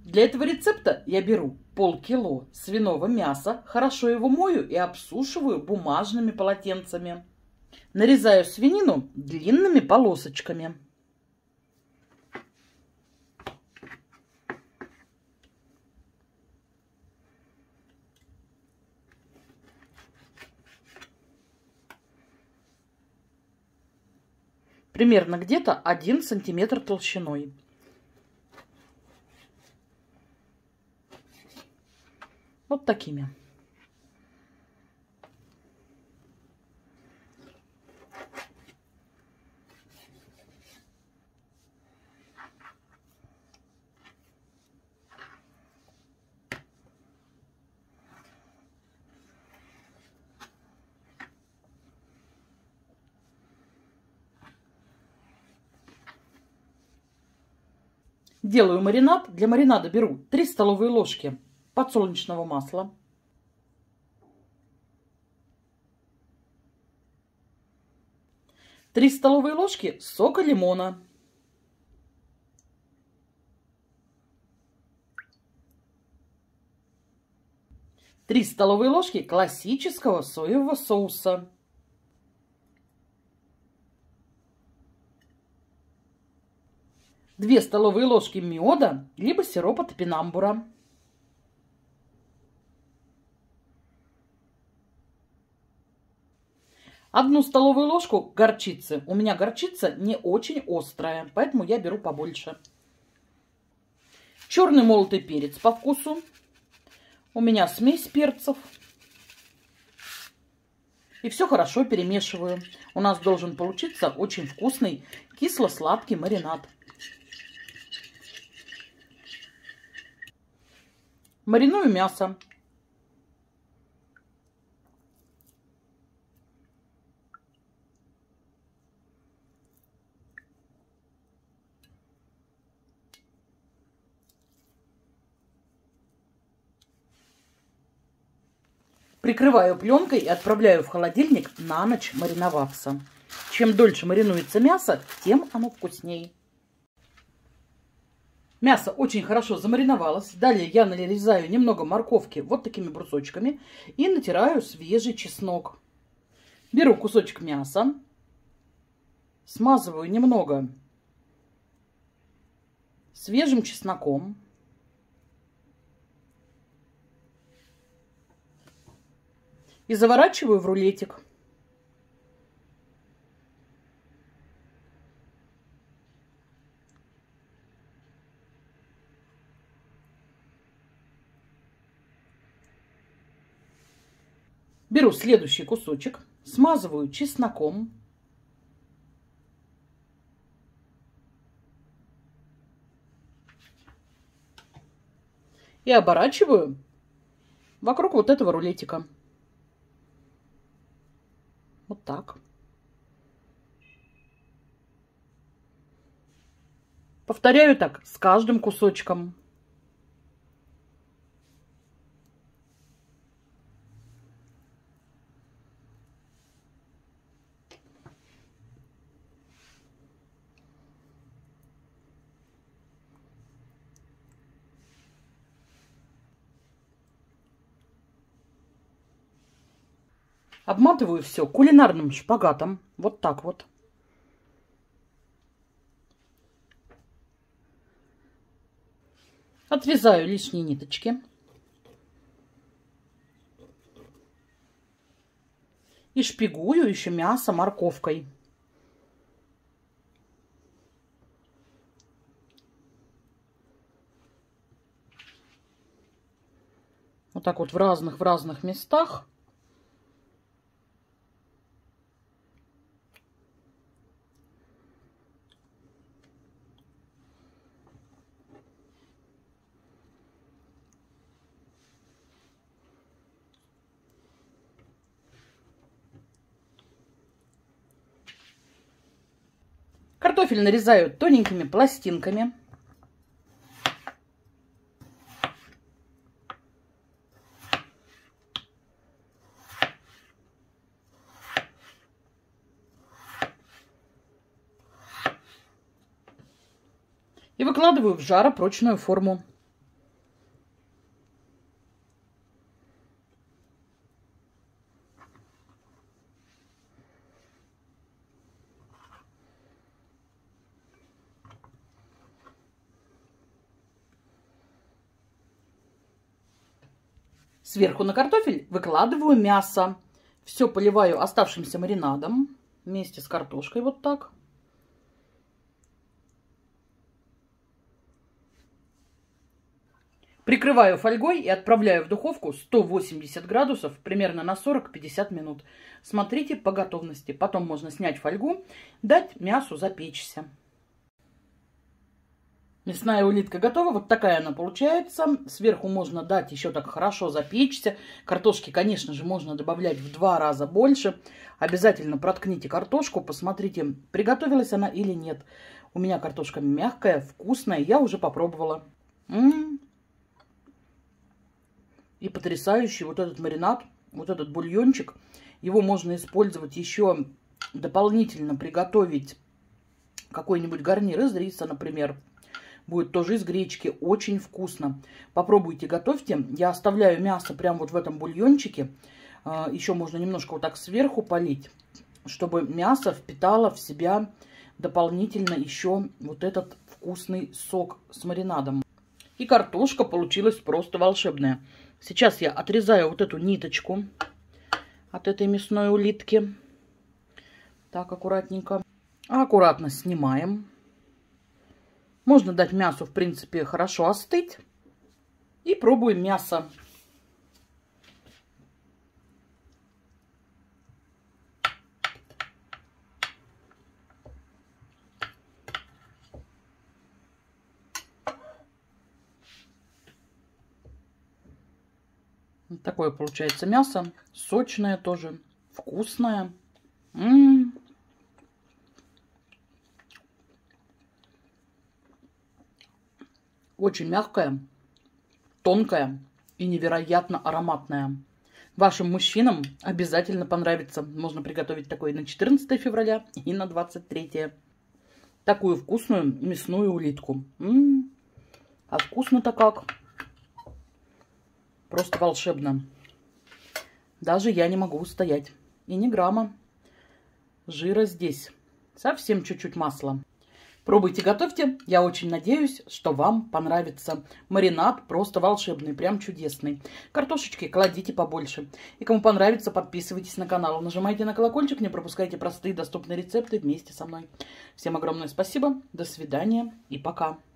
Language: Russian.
Для этого рецепта я беру полкило свиного мяса, хорошо его мою и обсушиваю бумажными полотенцами. Нарезаю свинину длинными полосочками. Примерно где-то 1 сантиметр толщиной. Вот такими. Делаю маринад. Для маринада беру 3 столовые ложки подсолнечного масла, 3 столовые ложки сока лимона, 3 столовые ложки классического соевого соуса, 2 столовые ложки меда, либо сиропа топинамбура, 1 столовую ложку горчицы. У меня горчица не очень острая, поэтому я беру побольше. Черный молотый перец по вкусу. У меня смесь перцев. И все хорошо перемешиваю. У нас должен получиться очень вкусный кисло-сладкий маринад. Мариную мясо. Прикрываю пленкой и отправляю в холодильник на ночь мариноваться. Чем дольше маринуется мясо, тем оно вкуснее. Мясо очень хорошо замариновалось. Далее я нарезаю немного морковки вот такими брусочками и натираю свежий чеснок. Беру кусочек мяса, смазываю немного свежим чесноком. И заворачиваю в рулетик. Беру следующий кусочек, смазываю чесноком. И оборачиваю вокруг вот этого рулетика. Вот так. Повторяю так с каждым кусочком. Обматываю все кулинарным шпагатом. Вот так вот. Отрезаю лишние ниточки. И шпигую еще мясо морковкой. Вот так вот в разных местах. Картофель нарезаю тоненькими пластинками. И выкладываю в жаропрочную форму. Сверху на картофель выкладываю мясо. Все поливаю оставшимся маринадом вместе с картошкой вот так. Прикрываю фольгой и отправляю в духовку 180 градусов примерно на 40-50 минут. Смотрите по готовности. Потом можно снять фольгу, дать мясу запечься. Мясная улитка готова. Вот такая она получается. Сверху можно дать еще так хорошо запечься. Картошки, конечно же, можно добавлять в 2 раза больше. Обязательно проткните картошку. Посмотрите, приготовилась она или нет. У меня картошка мягкая, вкусная. Я уже попробовала. И потрясающий вот этот маринад, вот этот бульончик. Его можно использовать еще дополнительно, приготовить какой-нибудь гарнир из риса, например. Будет тоже из гречки. Очень вкусно. Попробуйте, готовьте. Я оставляю мясо прямо вот в этом бульончике. Еще можно немножко вот так сверху полить, чтобы мясо впитало в себя дополнительно еще вот этот вкусный сок с маринадом. И картошка получилась просто волшебная. Сейчас я отрезаю вот эту ниточку от этой мясной улитки. Так, аккуратненько. Аккуратно снимаем. Можно дать мясу, в принципе, хорошо остыть. И пробуем мясо. Вот такое получается мясо. Сочное тоже. Вкусное. Очень мягкое, тонкое и невероятно ароматное. Вашим мужчинам обязательно понравится. Можно приготовить такое на 14 февраля и на 23. Такую вкусную мясную улитку. А вкусно-то как! Просто волшебно. Даже я не могу устоять. И ни грамма жира здесь. Совсем чуть-чуть масла. Пробуйте, готовьте. Я очень надеюсь, что вам понравится. Маринад просто волшебный, прям чудесный. Картошечки кладите побольше. И кому понравится, подписывайтесь на канал. Нажимайте на колокольчик, не пропускайте простые доступные рецепты вместе со мной. Всем огромное спасибо. До свидания и пока.